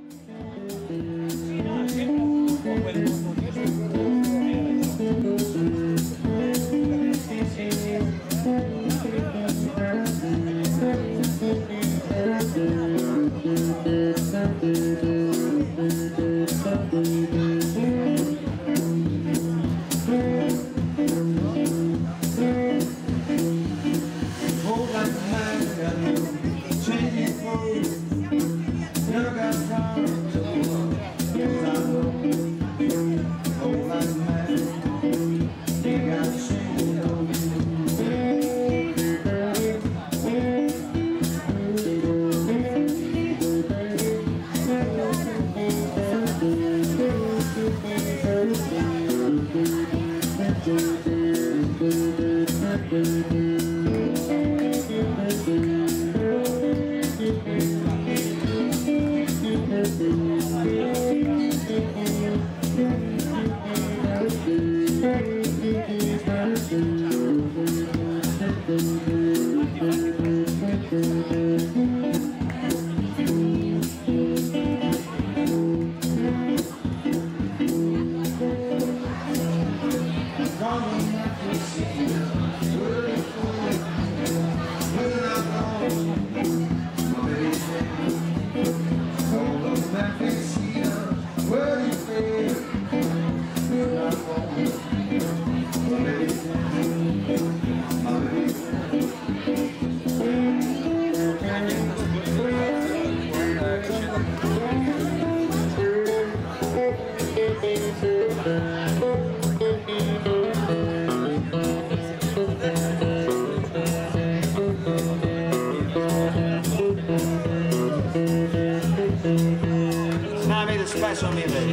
Special music.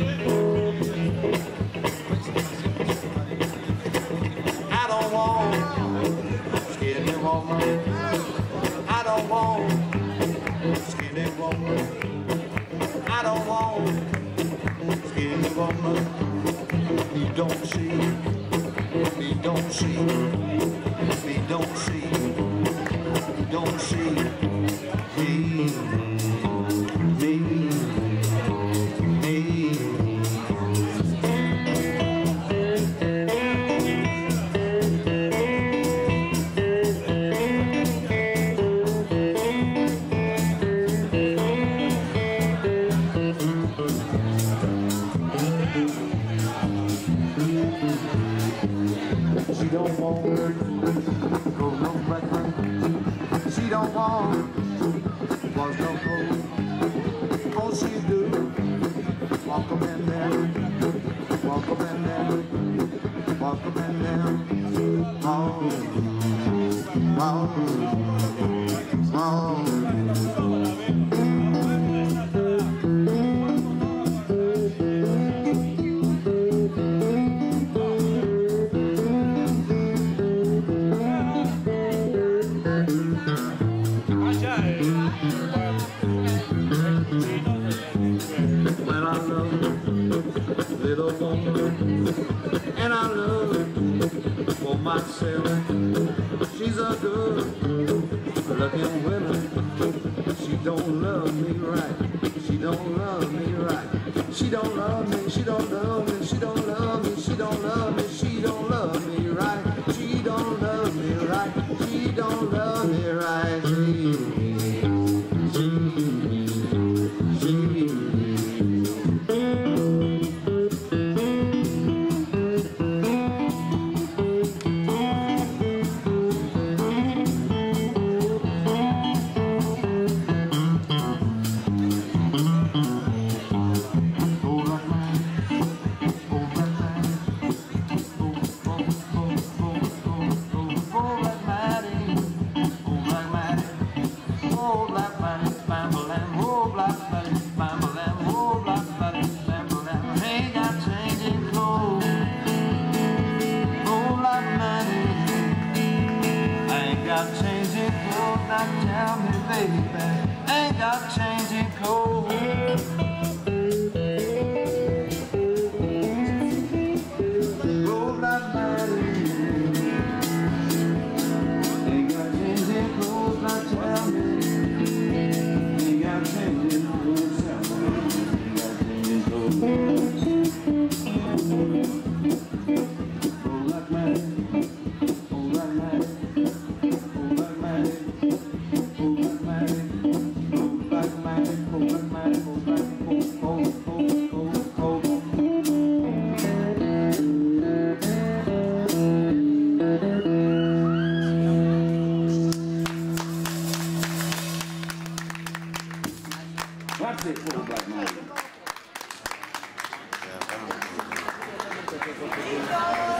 I don't want skinny woman. I don't want skinny woman. I don't want skinny woman. You don't see, you don't see, you don't see, you don't see me. She don't want go no breakfast. She don't want was no cold. All she do, walk up and down, walk up and down, walk up and down. Oh, oh, oh. When I love little woman, and I love for myself. She's a good looking woman. She don't love me right. She don't love me right. She don't love me. She don't love me. She don't love me. She don't love me. She don't love me right. She don't love me right. She don't love me right. Tell me, baby, ain't got changing clothes. Roll like money, ain't got changing clothes. Now tell me, ain't got changing clothes. That's it, poor black man.